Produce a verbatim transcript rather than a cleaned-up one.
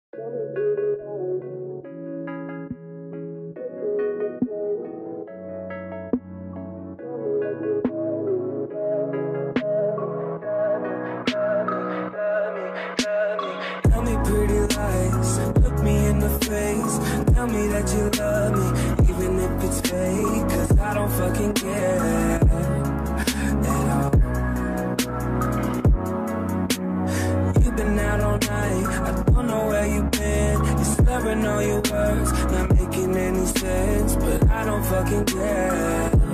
Tell me pretty lies, look me in the face. Tell me that you love me, even if it's fake. Cause I don't fucking care at all. You've been out all night, I don't know where you've been. You're slurring all your words, not making any sense. But I don't fucking care.